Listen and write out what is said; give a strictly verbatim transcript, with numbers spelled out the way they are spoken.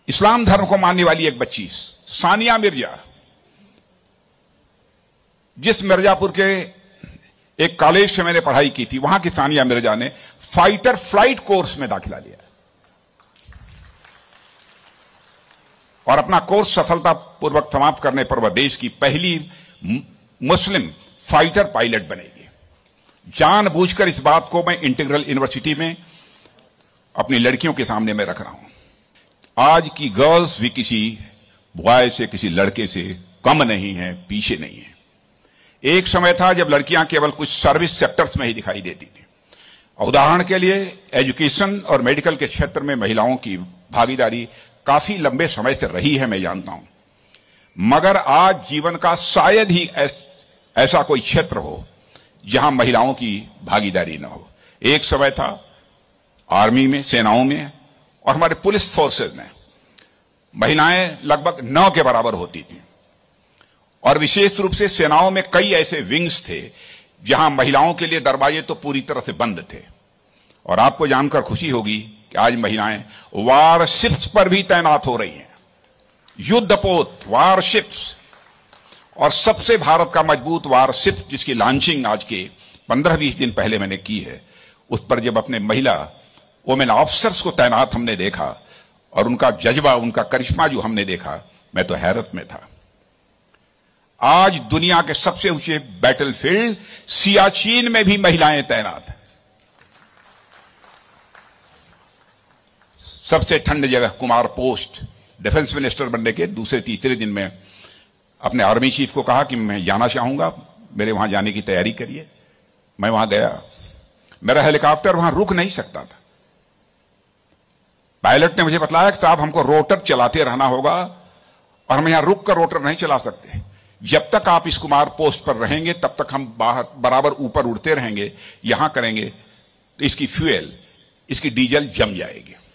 इस्लाम धर्म को मानने वाली एक बच्ची सानिया मिर्जा, जिस मिर्जापुर के एक कॉलेज से मैंने पढ़ाई की थी, वहां की सानिया मिर्जा ने फाइटर फ्लाइट कोर्स में दाखिला लिया और अपना कोर्स सफलतापूर्वक समाप्त करने पर वह देश की पहली मुस्लिम फाइटर पायलट बनेगी। जानबूझकर इस बात को मैं इंटीग्रल यूनिवर्सिटी में अपनी लड़कियों के सामने में रख रहा हूं। आज की गर्ल्स भी किसी बॉय से, किसी लड़के से कम नहीं है, पीछे नहीं है। एक समय था जब लड़कियां केवल कुछ सर्विस सेक्टर्स में ही दिखाई देती थी। उदाहरण के लिए एजुकेशन और मेडिकल के क्षेत्र में महिलाओं की भागीदारी काफी लंबे समय से रही है, मैं जानता हूं, मगर आज जीवन का शायद ही ऐसा कोई क्षेत्र हो जहां महिलाओं की भागीदारी न हो। एक समय था आर्मी में, सेनाओं में और हमारे पुलिस फोर्सेज में महिलाएं लगभग नौ के बराबर होती थी और विशेष रूप से सेनाओं में कई ऐसे विंग्स थे जहां महिलाओं के लिए दरवाजे तो पूरी तरह से बंद थे। और आपको जानकर खुशी होगी कि आज महिलाएं वारशिप्स पर भी तैनात हो रही हैं, युद्धपोत वारशिप्स। और सबसे भारत का मजबूत वारशिप जिसकी लॉन्चिंग आज के पंद्रह बीस दिन पहले मैंने की है, उस पर जब अपने महिला वोमेन ऑफिसर्स को तैनात हमने देखा और उनका जज्बा, उनका करिश्मा जो हमने देखा, मैं तो हैरत में था। आज दुनिया के सबसे ऊंचे बैटलफील्ड सियाचिन में भी महिलाएं तैनात हैं। सबसे ठंड जगह कुमार पोस्ट, डिफेंस मिनिस्टर बनने के दूसरे तीसरे दिन में अपने आर्मी चीफ को कहा कि मैं जाना चाहूंगा, मेरे वहां जाने की तैयारी करिए। मैं वहां गया, मेरा हेलीकॉप्टर वहां रुक नहीं सकता था। पायलट ने मुझे बताया कि साहब हमको रोटर चलाते रहना होगा और हम यहां रुक कर रोटर नहीं चला सकते। जब तक आप इस कुमार पोस्ट पर रहेंगे तब तक हम बाहर बराबर ऊपर उड़ते रहेंगे, यहां करेंगे तो इसकी फ्यूल, इसकी डीजल जम जाएगी।